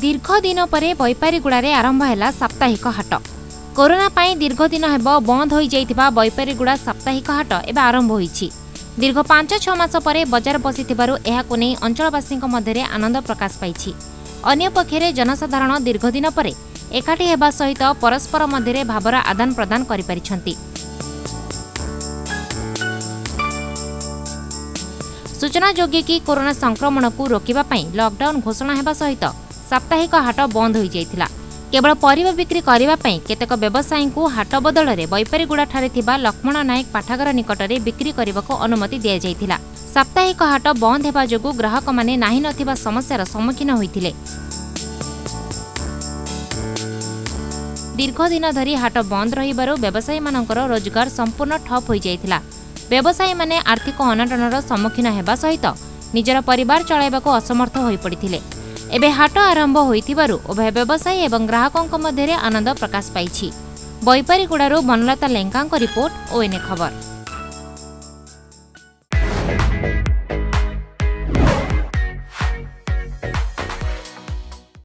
दीर्घ दिन पर बैपारीगुड़े आरंभ है साप्ताहिक हाट। कोरोना पाई दीर्घ दिन हेब बंद हो जाइथिबा बैपारीगुड़ा साप्ताहिक हाट एवं आरंभ होईछि। दीर्घ 5-6 मास पर बजार बसिथिबारु एहाकु नै अंचलवासी मध्य आनंद प्रकाश पाइछि। अन्य पक्षरे जनसाधारण दीर्घ दिन पर एकाठी हेबा सहित परस्पर मध्य भावर आदान प्रदान करि परिछन्ति। सूचनायोग्य कि कोरोना संक्रमण को रोकिबा पई लॉकडाउन घोषणा हेबा सहित साप्ताहिक हाट बंद हो जाइथिला। केवल परिबा बिक्री करिबा पई केतेक व्यवसायी को हाट बदल में बैपारीगुड़ा ठारे थिबा लक्ष्मण नायक पाठागार निकटरे बिक्री करबाको अनुमति दिया जाइथिला। साप्ताहिक हाट बंद हेबा जोगु ग्राहक माने नाही नथिबा समस्यार सम्मुखीन होइथिले। दीर्घ दिन धरी हाट बंद रहिबारु व्यवसायी मानकर रोजगार संपूर्ण ठप हो जाइथिला। व्यवसायी माने आर्थिक अनटनर सम्मुखीन हेबा सहित निजर परिवार चलाइबाको असमर्थ होई पड़िथिले। एबे हाट आरंभ होइथिबारु उभय व्यवसायी एवं ग्राहकों मध्य आनंद प्रकाश पाइछि। बैपारीगुड़ारू बनलता लेंका रिपोर्ट, ओएनए खबर।